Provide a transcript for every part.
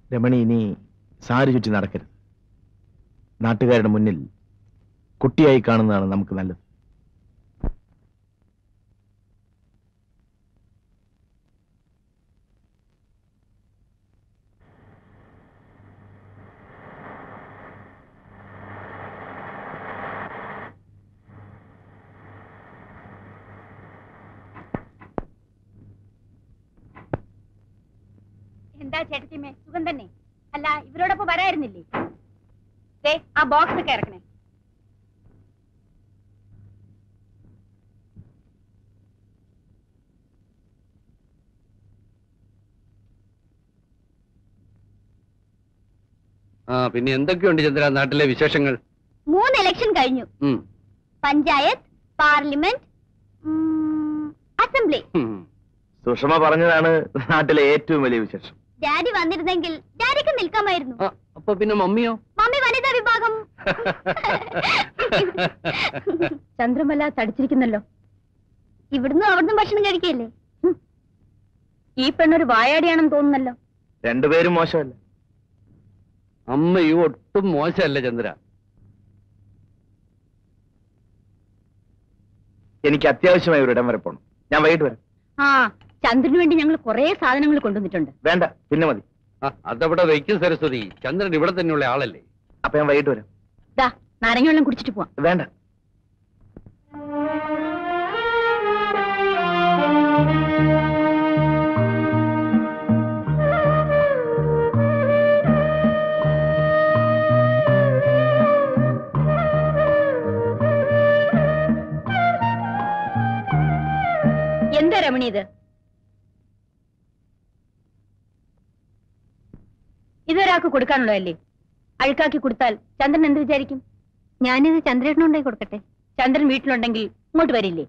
രമണി ഇനി സാരി ചുറ്റി നടക്കരുത്. നാട്ടുകാരുടെ മുന്നിൽ കുട്ടിയായി കാണുന്നതാണ് നമുക്ക് നല്ലത്. എന്താ ചേട്ടത്തിമേ, സുഖം തന്നെ? അല്ല, ഇവരോടൊപ്പം വരായിരുന്നില്ലേ? ആ ബോക്സ് ഒക്കെ ഇറക്കണേ. പിന്നെ എന്തൊക്കെയുണ്ട് ചന്ദ്ര നാട്ടിലെ വിശേഷങ്ങൾ? 3 ഇലക്ഷൻ കഴിഞ്ഞു. Panchayat, parliament, assembly. സുഷമ പറഞ്ഞതാണ് നാട്ടിലെ ഏറ്റവും വലിയ വിശേഷം. ഡാഡി വന്നിരുന്നെങ്കിൽ ഡാഡിക്ക് നിൽക്കാമായിരുന്നു. അപ്പൊ പിന്നെ മമ്മിയോ? മമ്മി വനിതാ വിഭാഗം. ചന്ദ്രമല തടിച്ചിരിക്കുന്നല്ലോ. ഇവിടുന്ന് അവിടുന്ന് ഭക്ഷണം കഴിക്കല്ലേ? ഈ പെണ്ണൊരു വായാടിയാണെന്ന് തോന്നുന്നല്ലോ. രണ്ടുപേരും മോശമല്ല. അമ്മയും ഒട്ടും മോശമല്ല ചന്ദ്ര. എനിക്ക് അത്യാവശ്യമായി ഒരിടം വരെ പോണം. ഞാൻ വൈകിട്ട് വരാം. ചന്ദ്രന് വേണ്ടി ഞങ്ങൾ കുറെ സാധനങ്ങൾ കൊണ്ടുവന്നിട്ടുണ്ട്. വേണ്ട, പിന്നെ മതി. അതവിടെ വയ്ക്കും സരസ്വതി. ചന്ദ്രൻ ഇവിടെ തന്നെയുള്ള ആളല്ലേ. അപ്പൊ ഞാൻ വൈകിട്ട് വരാം. നാരങ്ങ വെള്ളം കുടിച്ചിട്ട് പോവാം. വേണ്ട. എന്താ രമണി ഇത്? ഇതൊരാൾക്ക് കൊടുക്കാനുള്ളതല്ലേ? അഴുക്കാക്കി കൊടുത്താൽ ചന്ദ്രൻ എന്ത് വിചാരിക്കും? ഞാനിത് ചന്ദ്രേട്ടനുണ്ടായി കൊടുക്കട്ടെ. ചന്ദ്രൻ വീട്ടിലുണ്ടെങ്കിൽ ഇങ്ങോട്ട് വരില്ലേ?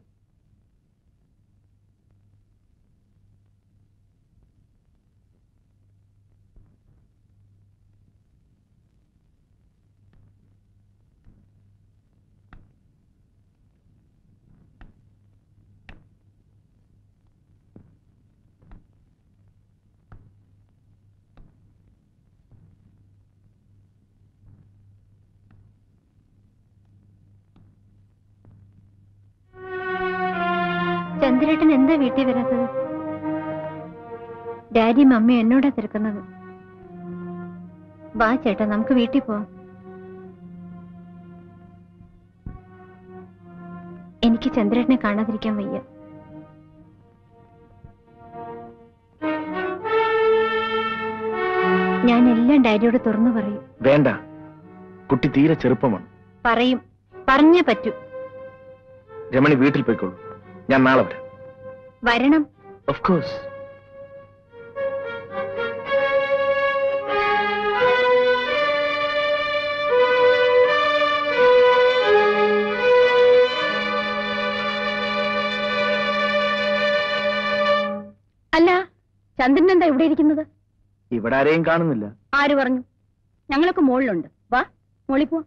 ചന്ദ്രേട്ടൻ എന്താ വീട്ടിൽ വരാത്തത്? ഡാഡി മമ്മി എന്നോടാ തിരക്കുന്നത്. വാ ചേട്ടാ, നമുക്ക് വീട്ടിൽ പോവാം. എനിക്ക് ചന്ദ്രേട്ടനെ കാണാതിരിക്കാൻ വയ്യ. ഞാൻ എല്ലാം ഡാഡിയോട് തുറന്നു പറയും. വേണ്ട, കുട്ടി തീരെ ചെറുപ്പമാണ്. പറയും, പറഞ്ഞേ പറ്റൂ. രമണി വീട്ടിൽ പോയിക്കോളൂ. ഞാൻ നാളെ വരാം. വരണം. Of course. അല്ല, ചന്ദ്രൻ എന്താ ഇവിടെ ഇരിക്കുന്നത്? ഇവിടെ ആരെയും കാണുന്നില്ല. ആര് പറഞ്ഞു? ഞങ്ങളൊക്കെ മുകളിലുണ്ട്. വാ, മുകളിൽ പോവാം.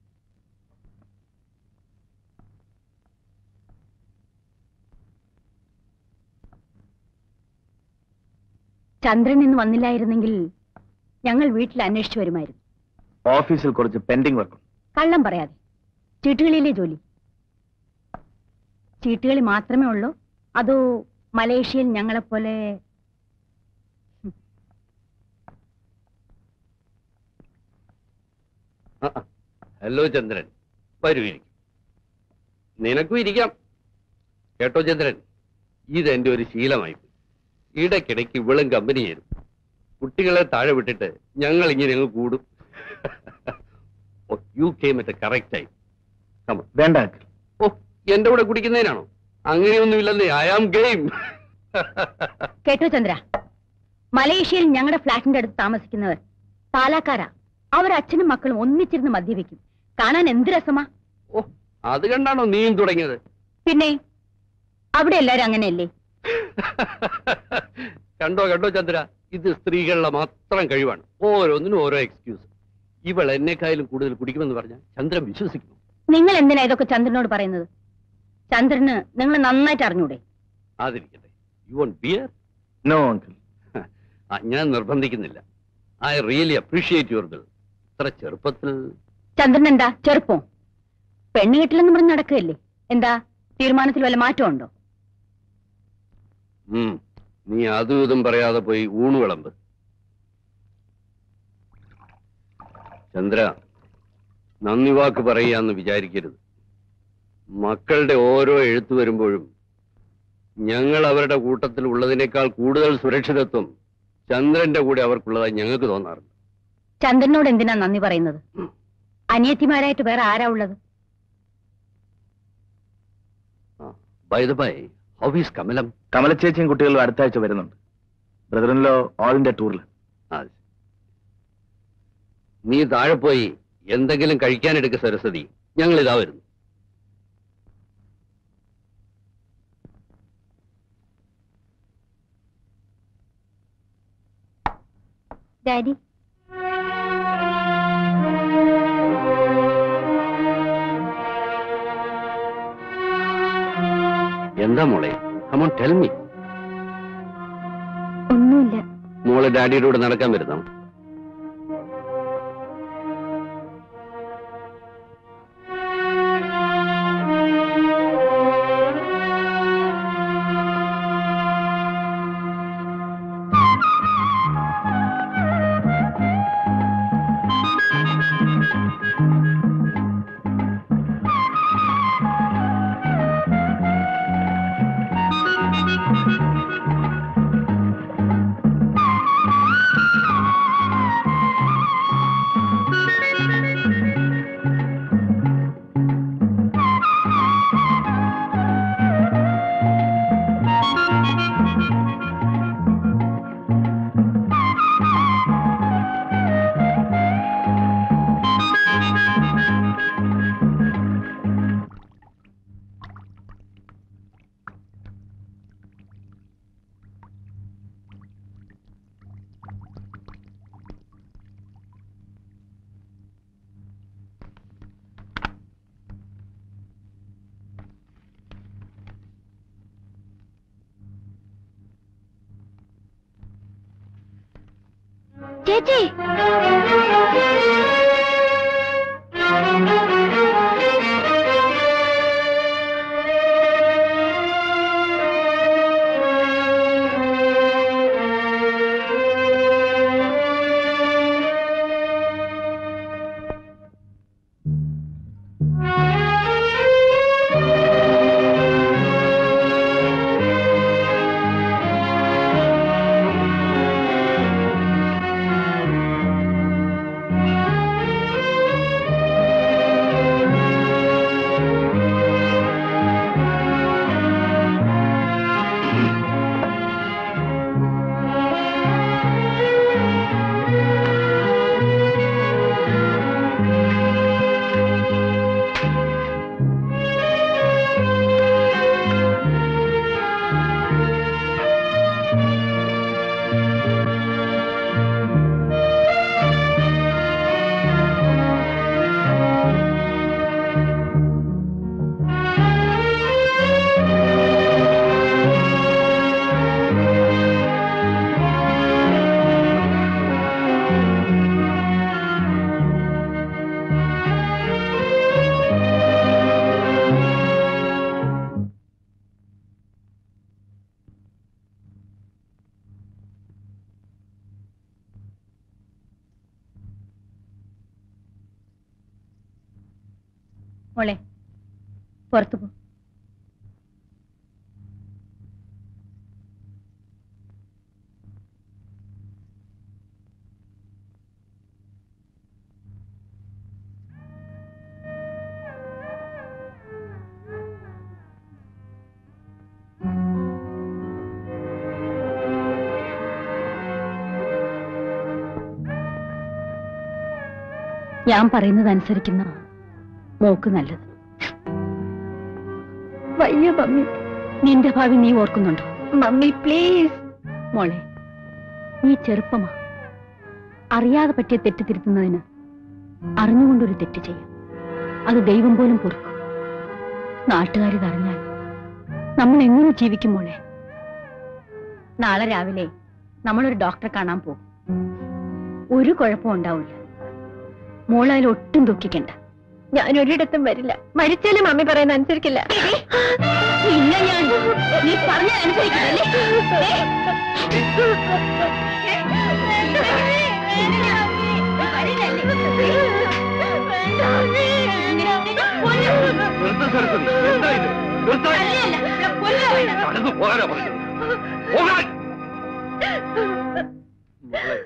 ചന്ദ്രൻ ഇന്ന് വന്നില്ലായിരുന്നെങ്കിൽ ഞങ്ങൾ വീട്ടിൽ അന്വേഷിച്ചു വരുമായിരുന്നു. ഓഫീസിൽ കുറച്ച് പെൻഡിംഗ് വർക്ക്. കള്ളം പറയാതെ. ചീട്ടുകളിയിലെ ജോലി. ചീട്ടുകളി മാത്രമേ ഉള്ളൂ? അതോ മലേഷ്യയിൽ ഞങ്ങളെപ്പോലെ? ഹലോ ചന്ദ്രൻ, വരൂ, ഇരിക്കും. നിനക്കും ഇരിക്കാം. കേട്ടോ ചന്ദ്രൻ, ഇതെന്റെ ഒരു ശീലമായി. ഇടയ്ക്കിടയ്ക്ക് ഇവളും കമ്പനി ചേരും. കുട്ടികളെ താഴെ വിട്ടിട്ട് ഞങ്ങൾ ഇങ്ങനെ അങ്ങ് കൂടും. You came at correct time. വേണ്ട. ഓ, എന്റെ കൂടെ കുടിക്കുന്നതിനാണോ? അങ്ങനെയൊന്നുമില്ലെന്നേ. I am game. കേട്ടോ ചന്ദ്ര, മലേഷ്യയിൽ ഞങ്ങളുടെ ഫ്ലാറ്റിന്റെ അടുത്ത് താമസിക്കുന്നവർ പാലക്കാരാ. അവർ അച്ഛനും മക്കളും ഒന്നിച്ചിരുന്ന് മദ്യപിക്കും. കാണാൻ എന്ത് രസമാ. ഓ, അത് കണ്ടാണോ നീയും തുടങ്ങിയത്? പിന്നെ അവിടെ എല്ലാരും അങ്ങനെയല്ലേ? കണ്ടോ കണ്ടോ ചന്ദ്ര, ഇത് സ്ത്രീകളുടെ മാത്രം കഴിവാണ്. ഓരോന്നിനും ഓരോ എക്സ്ക്യൂസ്. ഇവൾ എന്നെക്കായാലും കൂടുതൽ കുടിക്കുമെന്ന് പറഞ്ഞാൽ ചന്ദ്രൻ വിശ്വസിക്കുന്നു. നിങ്ങൾ എന്തിനാ ഇതൊക്കെ ചന്ദ്രനോട് പറയുന്നത്? ചന്ദ്രന് നിങ്ങൾ നന്നായിട്ട് അറിഞ്ഞൂടെ? അതിരിക്കട്ടെ. You want beer? No uncle. ഞാൻ നിർബന്ധിക്കുന്നില്ല. I really appreciate your girl. ഇത്ര ചെറുപ്പത്തിൽ. ചന്ദ്രൻ എന്താ ചെറുപ്പം? പെണ്ണ് കിട്ടില്ലെന്ന് പറഞ്ഞ് നടക്കുകയല്ലേ? എന്താ തീരുമാനത്തിൽ വല്ല മാറ്റമുണ്ടോ? നീ അതും ഇതും പറയാതെ പോയി ഊണ് വിളമ്പ്. ചന്ദ്ര, നന്ദി വാക്ക് പറയാന്ന് വിചാരിക്കരുത്. മക്കളുടെ ഓരോ എഴുത്തു വരുമ്പോഴും ഞങ്ങൾ അവരുടെ കൂട്ടത്തിൽ ഉള്ളതിനേക്കാൾ കൂടുതൽ സുരക്ഷിതത്വം ചന്ദ്രന്റെ കൂടെ അവർക്കുള്ളതായി ഞങ്ങൾക്ക് തോന്നാറുണ്ട്. ചന്ദ്രനോട് എന്തിനാ നന്ദി പറയുന്നത്? അനിയത്തിമാരായിട്ട് വേറെ ആരാ ഉള്ളത്? By the by, how is Kamalam? കമലച്ചേച്ചിയും കുട്ടികളും അടുത്ത ആഴ്ച വരുന്നുണ്ട്. ബ്രദറിൻലോ ഓൾ ഇന്ത്യ ടൂറിൽ. നീ താഴെ പോയി എന്തെങ്കിലും കഴിക്കാനെടുക്ക സരസ്വതി. ഞങ്ങൾ ഇതാ വരുന്നു. ഡാഡി, എന്താ മോളെ? Come on, tell me. ഒന്നുമില്ല. മോളെ ഡാഡിയുടെ കൂടെ നടക്കാൻ വരുന്നോ? ചേച്ചി, മോളെ പുറത്തു പോ. ഞാൻ പറയുന്നത് അനുസരിക്കുന്ന മോക്ക് നല്ലത്. വയ്യ മമ്മി. നിന്റെ ഭാവി നീ ഓർക്കുന്നുണ്ടോ? Mummy please. മോളെ, നീ ചെറുപ്പമാ. അറിയാതെ പറ്റിയ തെറ്റ് തിരുത്തുന്നതിന് അറിഞ്ഞുകൊണ്ടൊരു തെറ്റ് ചെയ്യാം. അത് ദൈവം പോലും പൊറുക്കും. നാട്ടുകാരിതറിഞ്ഞാൽ നമ്മൾ എങ്ങനെ ജീവിക്കും മോളെ? നാളെ രാവിലെ നമ്മളൊരു ഡോക്ടറെ കാണാൻ പോകും. ഒരു കുഴപ്പവും ഉണ്ടാവില്ല. മോളതിൽ ഒട്ടും ദുഃഖിക്കണ്ട. ഞാൻ ഒരിടത്തും വരില്ല. മരിച്ചാലും മമ്മി പറയുന്ന അനുസരിക്കില്ല. ഇല്ല, ഞാൻ നീ പറഞ്ഞ അനുസരിക്കില്ലേ? നിർത്ത് സരസ്വതി, എന്താ ഇത്? നടന്നു പോകാനാ പറഞ്ഞത്. പോകാൻ. മോളെ,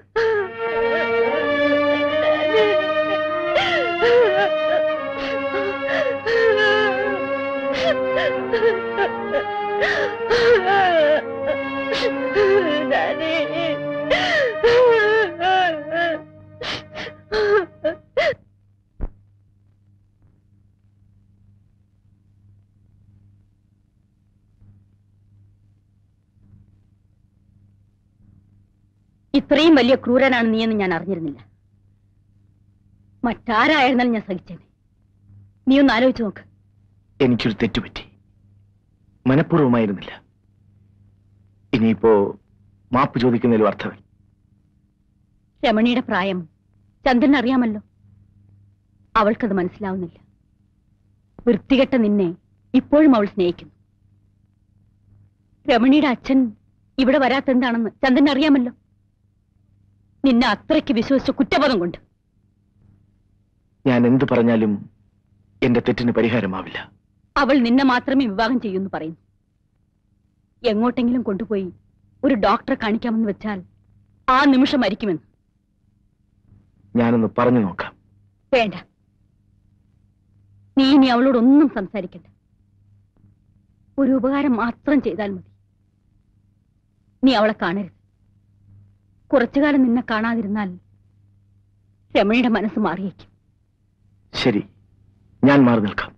ഇത്രയും വലിയ ക്രൂരനാണ് നീയെന്ന് ഞാൻ അറിഞ്ഞിരുന്നില്ല. മറ്റാരായിരുന്നാലും ഞാൻ സഹിച്ചേനെ. നീ ഒന്ന് ആലോചിച്ച് നോക്ക്. എനിക്കൊരു തെറ്റുപറ്റി, മനഃപൂർവ്വമായിരുന്നില്ല. ഇനിയിപ്പോ മാപ്പ് ചോദിക്കുന്നതിലും അർത്ഥമില്ല. രമണിയുടെ പ്രായം ചന്ദ്രൻ അറിയാമല്ലോ. അവൾക്കത് മനസ്സിലാവുന്നില്ല. വൃത്തികെട്ട നിന്നെ ഇപ്പോഴും അവൾ സ്നേഹിക്കുന്നു. രമണിയുടെ അച്ഛൻ ഇവിടെ വരാത്തെന്താണെന്ന് ചന്ദ്രൻ അറിയാമല്ലോ. നിന്നെ അത്രയ്ക്ക് വിശ്വസിച്ച കുറ്റബോധം കൊണ്ട്. ഞാൻ എന്ത് പറഞ്ഞാലും എന്റെ തെറ്റിന് പരിഹാരമാവില്ല. അവൾ നിന്നെ മാത്രമേ വിവാഹം ചെയ്യൂന്ന് പറയുന്നു. എങ്ങോട്ടെങ്കിലും കൊണ്ടുപോയി ഒരു ഡോക്ടറെ കാണിക്കാമെന്ന് വെച്ചാൽ ആ നിമിഷം മരിക്കുമെന്ന്. ഞാനൊന്ന് പറഞ്ഞു നോക്കാം. വേണ്ട, നീ ഇനി അവളോടൊന്നും സംസാരിക്കണ്ട. ഒരു ഉപകാരം മാത്രം ചെയ്താൽ മതി. നീ അവളെ കാണരുത്. കുറച്ചുകാലം നിന്നെ കാണാതിരുന്നാൽ രമണിയുടെ മനസ്സ് മാറിയേക്കും. ശരി, ഞാൻ മാറി നിൽക്കാം.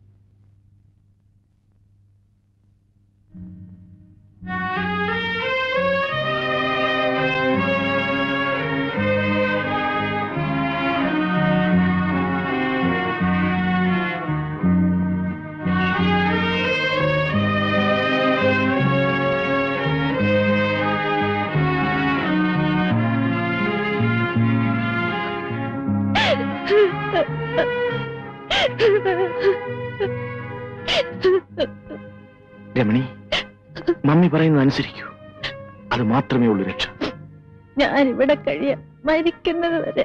രമണി, മമ്മി പറയുന്നത് അനുസരിക്കൂ. അത് മാത്രമേ ഉള്ളൂ രക്ഷ. ഞാൻ ഇവിടെ കഴിയാം, മരിക്കുന്നത് വരെ.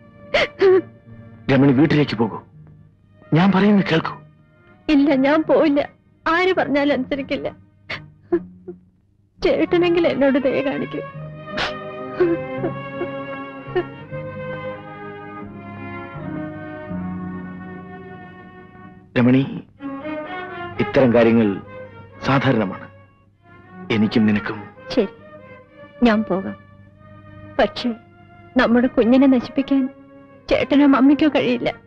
രമണി, വീട്ടിലേക്ക് പോകൂ. ഞാൻ പറയുന്നത് കേൾക്കൂ. ഇല്ല, ഞാൻ പോയില്ല. ആര് പറഞ്ഞാലും അനുസരിക്കില്ല. ചേട്ടനെങ്കിൽ എന്നോട് ദയ കാണിക്കും. രമണി, ഇത്തരം കാര്യങ്ങൾ സാധാരണമാണ്. എനിക്കും നിനക്കും. ശരി, ഞാൻ പോകാം. പക്ഷേ നമ്മുടെ കുഞ്ഞിനെ നശിപ്പിക്കാൻ ചേട്ടനോ മമ്മിക്കോ കഴിയില്ല.